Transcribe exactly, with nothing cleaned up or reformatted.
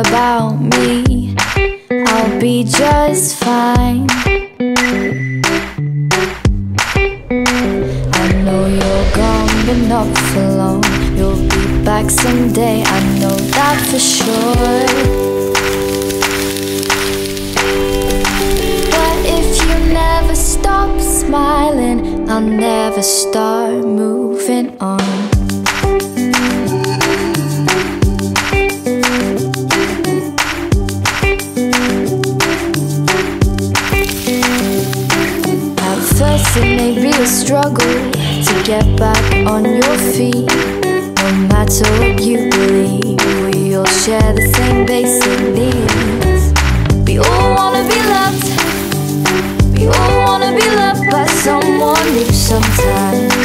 about me, I'll be just fine. I know you're gone, but not for long. You'll be back someday, I know that for sure. But if you never stop smiling, I'll never start moving on. First it may be a struggle to get back on your feet. No matter what you believe, we all share the same basic needs. We all wanna be loved, we all wanna be loved by someone new sometimes.